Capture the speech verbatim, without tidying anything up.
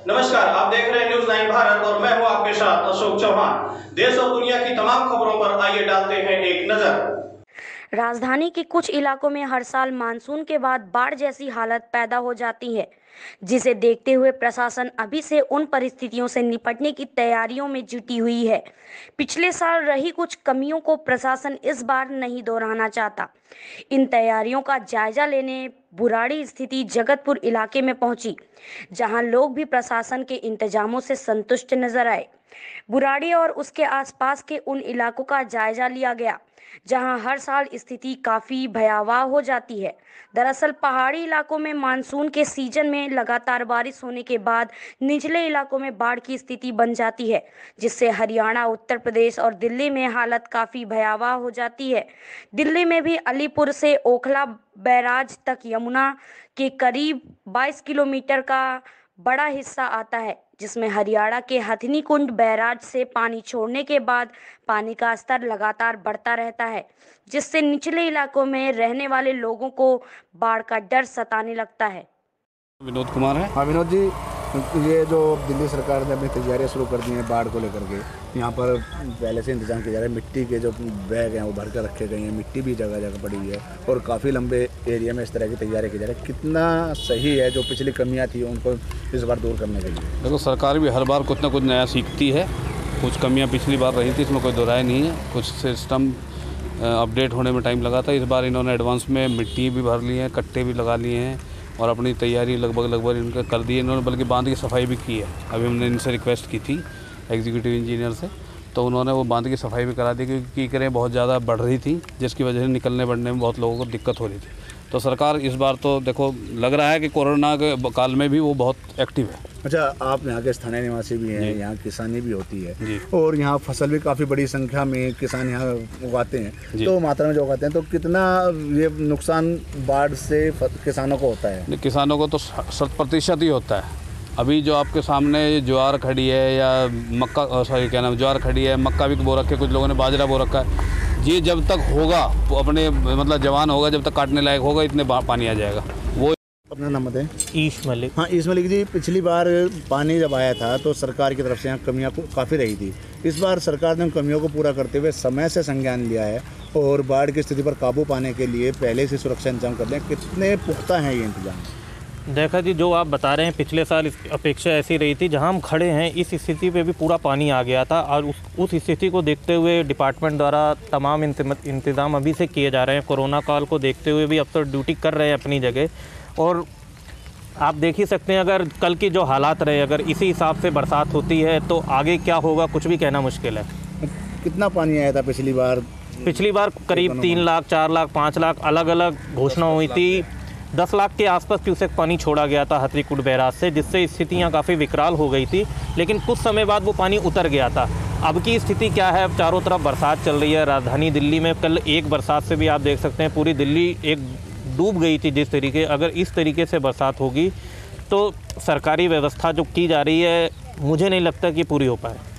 नमस्कार, आप देख रहे हैं न्यूज़ नाइन भारत और मैं हूं आपके साथ अशोक चौहान। देश और दुनिया की तमाम खबरों पर आइए डालते हैं एक नजर। राजधानी के कुछ इलाकों में हर साल मानसून के बाद बाढ़ जैसी हालत पैदा हो जाती है, जिसे देखते हुए प्रशासन अभी से उन परिस्थितियों से निपटने की तैयारियों में जुटी हुई है। पिछले साल रही कुछ कमियों को प्रशासन इस बार नहीं दोहराना चाहता। इन तैयारियों का जायजा लेने बुराड़ी स्थिति जगतपुर इलाके में पहुंची, जहां लोग भी प्रशासन के इंतजामों से संतुष्ट नजर आए। बुराड़ी और उसके आसपास के उन इलाकों का जायजा लिया गया जहां हर साल स्थिति काफी भयावह हो जाती है। दरअसल पहाड़ी इलाकों में मानसून के सीजन में लगातार बारिश होने के बाद निचले इलाकों में बाढ़ की स्थिति बन जाती है, जिससे हरियाणा, उत्तर प्रदेश और दिल्ली में हालत काफी भयावह हो जाती है। दिल्ली में भी अलीपुर से ओखला बैराज तक यमुना के करीब बाईस किलोमीटर का बड़ा हिस्सा आता है, जिसमें हरियाणा के हथनी कुंड बैराज से पानी छोड़ने के बाद पानी का स्तर लगातार बढ़ता रहता है, जिससे निचले इलाकों में रहने वाले लोगों को बाढ़ का डर सताने लगता है। विनोद कुमार है। हाँ विनोद जी, ये जो दिल्ली सरकार ने अपनी तैयारियां शुरू कर दी हैं बाढ़ को लेकर के, यहाँ पर पहले से इंतजाम किया जा रहा है। मिट्टी के जो बैग हैं वो भर कर रखे गए हैं, मिट्टी भी जगह जगह पड़ी हुई है और काफ़ी लंबे एरिया में इस तरह की तैयारी की जा रही है। कितना सही है जो पिछली कमियाँ थी उनको इस बार दूर करने के लिए? देखो, सरकार भी हर बार कुछ ना कुछ नया सीखती है। कुछ कमियाँ पिछली बार रही थी, इसमें कोई दोहराई नहीं है। कुछ सिस्टम अपडेट होने में टाइम लगा था। इस बार इन्होंने एडवांस में मिट्टी भी भर ली है, कट्टे भी लगा लिए हैं और अपनी तैयारी लगभग लगभग इनका कर दी है इन्होंने, बल्कि बांध की सफाई भी की है। अभी हमने इनसे रिक्वेस्ट की थी एग्जीक्यूटिव इंजीनियर से, तो उन्होंने वो बांध की सफाई भी करा दी, क्योंकि कीकरें बहुत ज़्यादा बढ़ रही थी, जिसकी वजह से निकलने बढ़ने में बहुत लोगों को दिक्कत हो रही थी। तो सरकार इस बार तो देखो लग रहा है कि कोरोना के काल में भी वो बहुत एक्टिव है। अच्छा, आप यहाँ के स्थानीय निवासी भी हैं, यहाँ किसानी भी होती है और यहाँ फसल भी काफ़ी बड़ी संख्या में किसान यहाँ उगाते हैं, तो मात्रा में जो उगाते हैं, तो कितना ये नुकसान बाढ़ से किसानों को होता है? किसानों को तो शत प्रतिशत ही होता है। अभी जो आपके सामने ज्वार खड़ी है या मक्का, सॉरी क्या नाम, ज्वार खड़ी है, मक्का भी बो रखे, कुछ लोगों ने बाजरा बो रखा है। ये जब तक होगा अपने मतलब जवान होगा, जब तक काटने लायक होगा, इतने पानी आ जाएगा। वो अपना नाम बताएं। ईश मलिक। हाँ ईश मलिक जी, पिछली बार पानी जब आया था तो सरकार की तरफ से यहाँ कमियाँ काफ़ी रही थी। इस बार सरकार ने उन कमियों को पूरा करते हुए समय से संज्ञान लिया है और बाढ़ की स्थिति पर काबू पाने के लिए पहले से सुरक्षा इंतजाम कर रहे हैं। कितने पुख्ता हैं ये इंतजाम? देखा जी, जो आप बता रहे हैं पिछले साल इस अपेक्षा ऐसी रही थी। जहां हम खड़े हैं इस स्थिति पे भी पूरा पानी आ गया था और उस उस स्थिति को देखते हुए डिपार्टमेंट द्वारा तमाम इंतज़ाम अभी से किए जा रहे हैं। कोरोना काल को देखते हुए भी अब तो ड्यूटी कर रहे हैं अपनी जगह। और आप देख ही सकते हैं, अगर कल की जो हालात रहे, अगर इसी हिसाब से बरसात होती है तो आगे क्या होगा कुछ भी कहना मुश्किल है। कितना पानी आया था पिछली बार? पिछली बार करीब तीन लाख चार लाख पाँच लाख अलग अलग घोषणा हुई थी। दस लाख के आसपास क्यूसेक पानी छोड़ा गया था हथनीकुंड बैराज से, जिससे स्थितियां काफ़ी विकराल हो गई थी। लेकिन कुछ समय बाद वो पानी उतर गया था। अब की स्थिति क्या है? अब चारों तरफ बरसात चल रही है। राजधानी दिल्ली में कल एक बरसात से भी आप देख सकते हैं पूरी दिल्ली एक डूब गई थी। जिस तरीके अगर इस तरीके से बरसात होगी तो सरकारी व्यवस्था जो की जा रही है, मुझे नहीं लगता कि पूरी हो पाए।